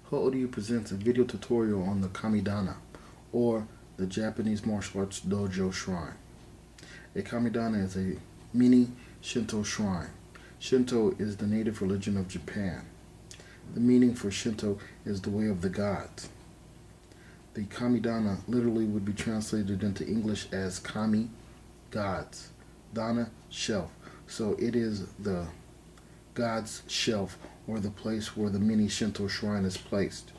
Hoodoo presents a video tutorial on the Kamidana, or the Japanese martial arts dojo shrine. A Kamidana is a mini Shinto shrine. Shinto is the native religion of Japan. The meaning for Shinto is the way of the gods. The Kamidana literally would be translated into English as Kami, gods, Dana, shelf. So it is the God's shelf, or the place where the mini Shinto shrine is placed.